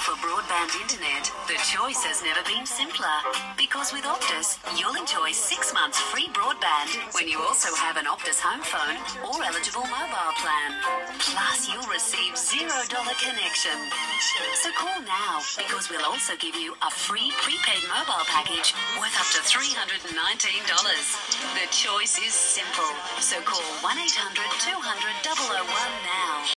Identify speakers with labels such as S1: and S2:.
S1: for broadband internet, the choice has never been simpler. Because with Optus, you'll enjoy 6 months free broadband when you also have an Optus home phone or eligible mobile plan. Plus, you'll receive $0 connection. So call now, because we'll also give you a free prepaid mobile package worth up to $319. The choice is simple. So call 1-800-200-001 now.